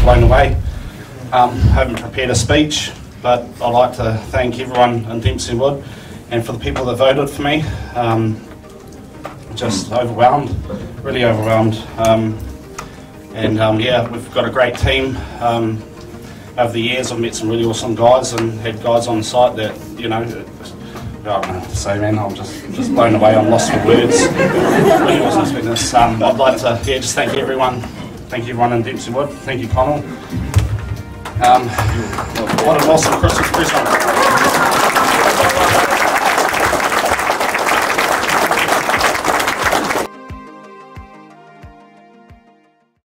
blown away. Haven't prepared a speech, but I'd like to thank everyone in Dempsey Wood and for the people that voted for me. Just overwhelmed, really overwhelmed. Yeah, we've got a great team. Over the years I've met some really awesome guys and had guys on site that, you know, I don't know what to say, man. I'm just blown away. I'm lost for words. Really wasn't expecting this. I'd like to just thank everyone. Thank everyone in Dempsey Wood. Thank you, Connell. What an awesome Christmas present.